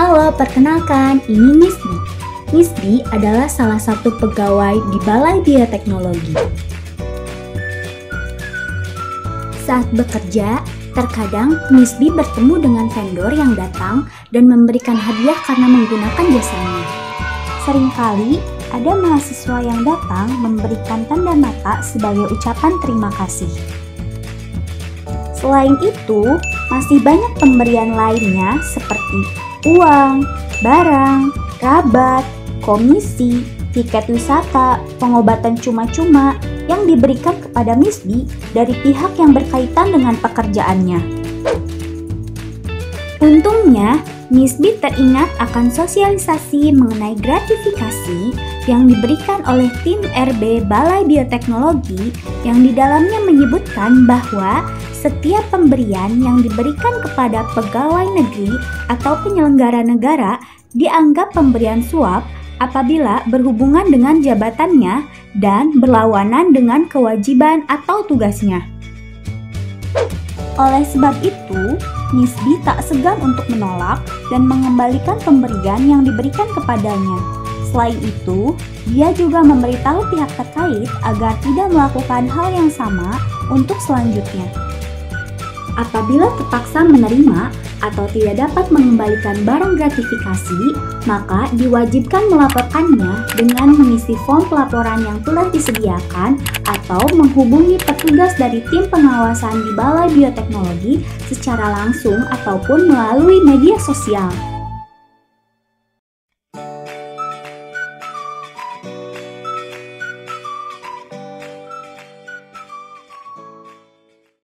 Halo, perkenalkan, ini Misdi. Misdi adalah salah satu pegawai di Balai Bioteknologi. Saat bekerja, terkadang Misdi bertemu dengan vendor yang datang dan memberikan hadiah karena menggunakan jasanya. Seringkali ada mahasiswa yang datang memberikan tanda mata sebagai ucapan terima kasih. Selain itu, masih banyak pemberian lainnya seperti uang, barang, rabat, komisi, tiket wisata, pengobatan cuma-cuma yang diberikan kepada Misdi dari pihak yang berkaitan dengan pekerjaannya. Untungnya, Misdi teringat akan sosialisasi mengenai gratifikasi yang diberikan oleh tim RB Balai Bioteknologi yang di dalamnya menyebutkan bahwa setiap pemberian yang diberikan kepada pegawai negeri atau penyelenggara negara dianggap pemberian suap apabila berhubungan dengan jabatannya dan berlawanan dengan kewajiban atau tugasnya. Oleh sebab itu, Misdi tak segan untuk menolak dan mengembalikan pemberian yang diberikan kepadanya. Selain itu, dia juga memberitahu pihak terkait agar tidak melakukan hal yang sama untuk selanjutnya. Apabila terpaksa menerima atau tidak dapat mengembalikan barang gratifikasi, maka diwajibkan melaporkannya dengan mengisi form pelaporan yang telah disediakan atau menghubungi petugas dari tim pengawasan di Balai Bioteknologi secara langsung ataupun melalui media sosial.